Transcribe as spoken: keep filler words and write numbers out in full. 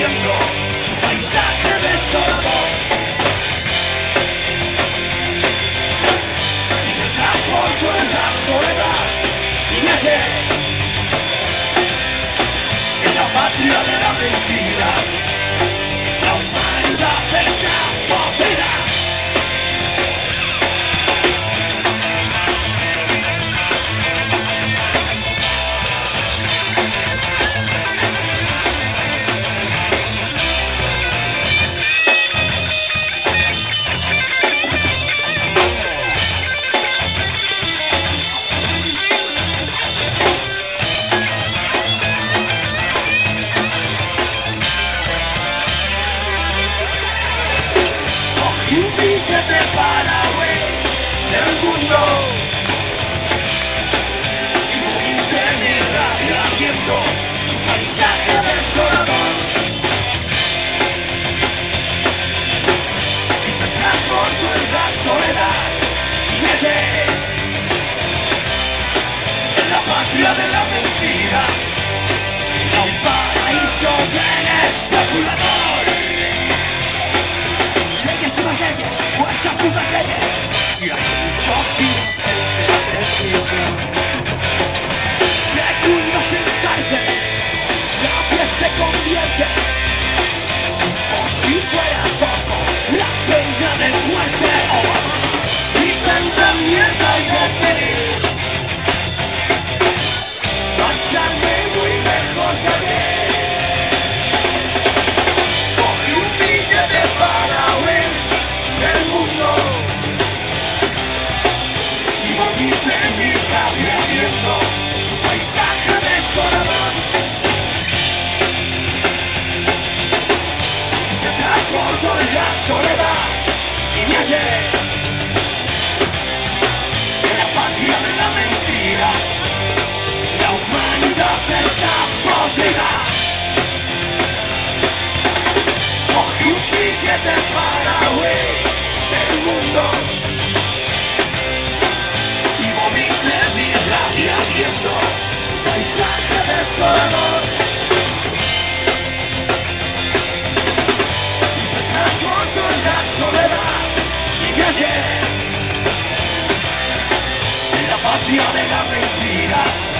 viendo un paisaje desolador. Y me transporto en la soledad y me hallé en la patria de la mentira. La humanidad está podrida. Y un billete para huir del mundo y morirse mi rabia viendo un paisaje desolador. Y me transporto en la soledad y me hallé en la patria de la mentira, a un paraíso bien especulador. Y hay muchos inocentes de cuyo sentarse la piel se convierte como si fuera poco la pena de muerte. Oh, y tanta mierda y de feliz marcharme muy lejos de aquí. Cogí un billete para huir del mundo y morirse en mi rabia viendo un paisaje desolador. Me transporto en la soledad y me hallé en la patria de la mentira. La humanidad está podrida. Cogí un billete para huir del mundo y morirse mi rabia viendo un paisaje desolador. Y me transporto en la soledad y me hallé en la patria de la mentira.